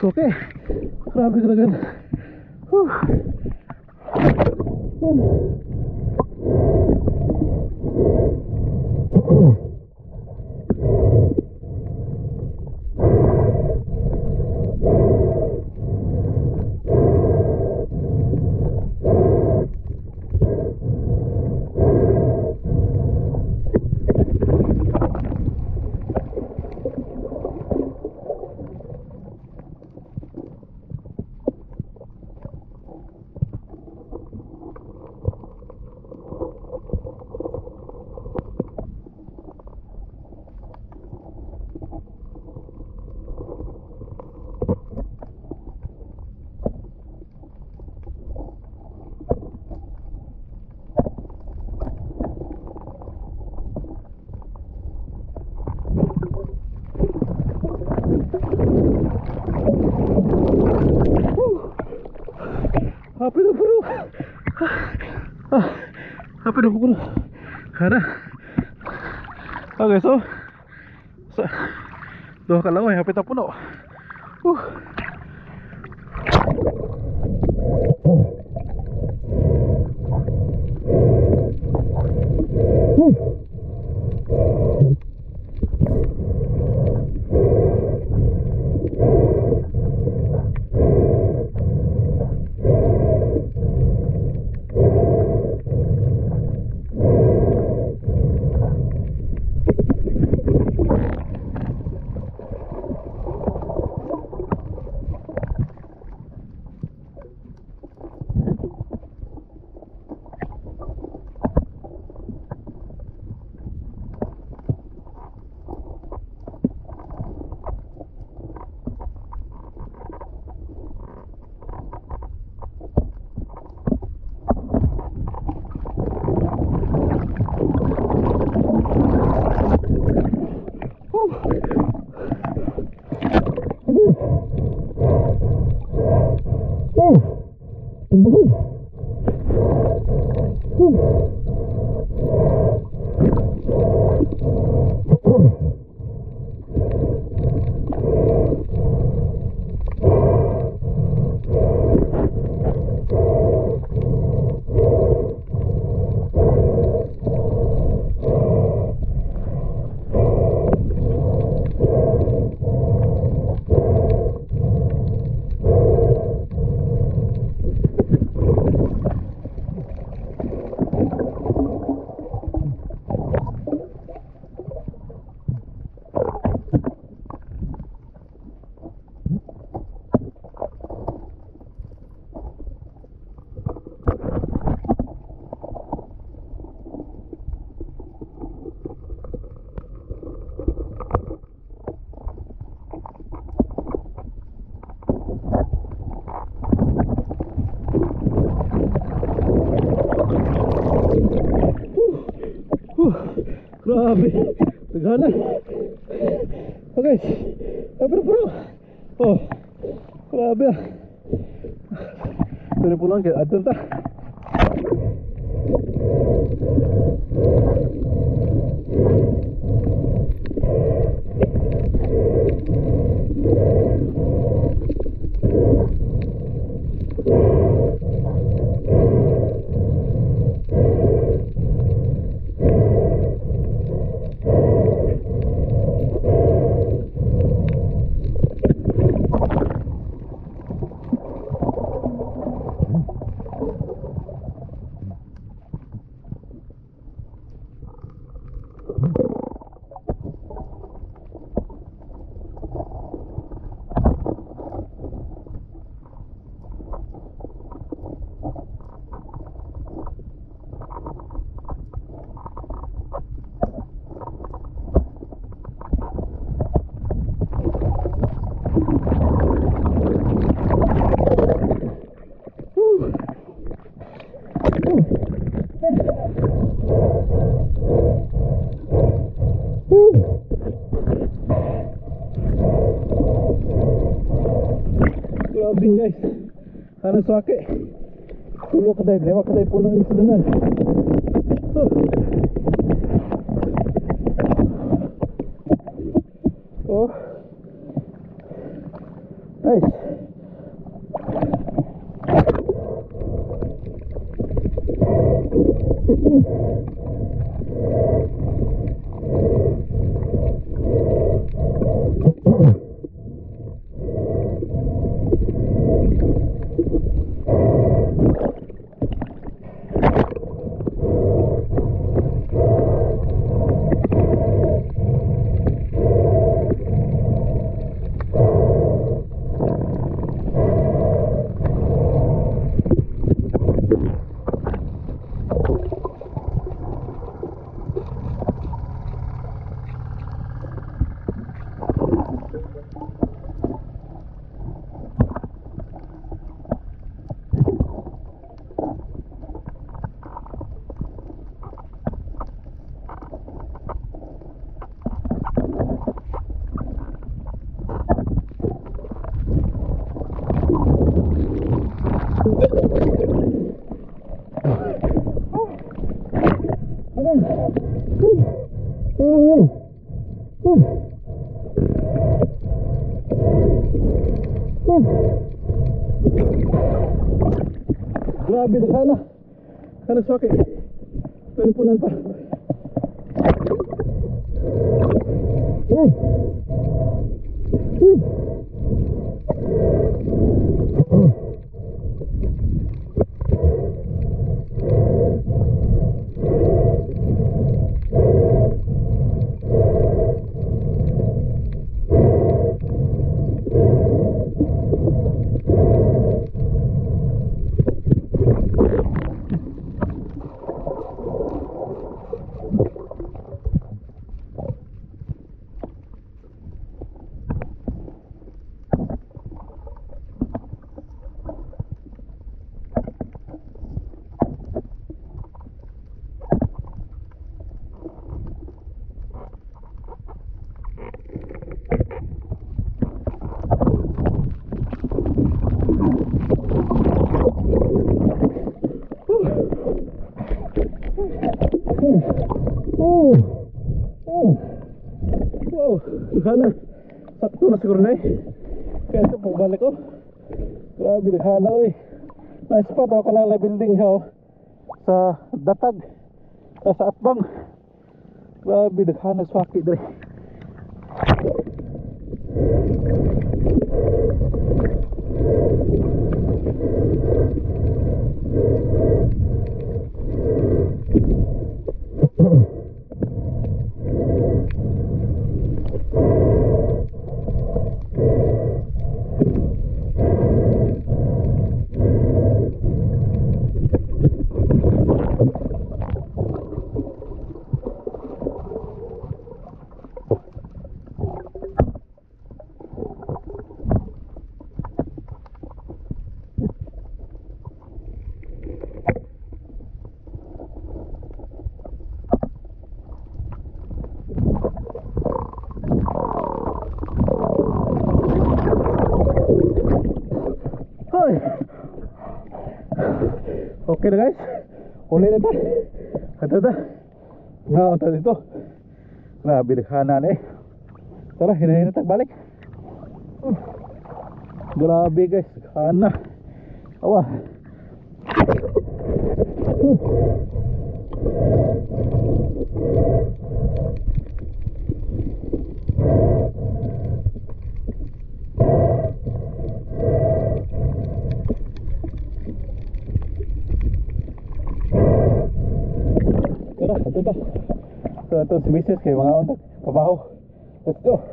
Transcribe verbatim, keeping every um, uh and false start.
suke. Grabe talaga. Huh. Happy na puro. Ah, happy na puro. Hana. Okay, so sa doha ka lang ay happy na puno. Uh. Grabe, tagana. Okay, sabi na bro. Oh, grabe ah. Tuloy po lang kaya adun ta. Grabe guys, ano suwake tulo ka dive, lima ka dive po lang yung sudanan. Oh, nice. Grabe na sana. Sana sakit. Pero punan pa. Hmm. Hmm. Oh, oh, wow, sana sakto na siguro na eh. Kaya ito pagbalik ko, grabe naghala eh. Nice spot ako ka lang na building siya oh, sa Datag, uh, sa Atbang. Grabe naghala swaki dre. Okay na guys, uli na ta. Ito ta. Nga ta dito. Grabe naghanan eh. Tara, hinahin na tagbalik. uh, Grabe guys, hana. Awa. uh. Ito ta. Ito ito si misis kayo mga untak. Pabaho. Let's go.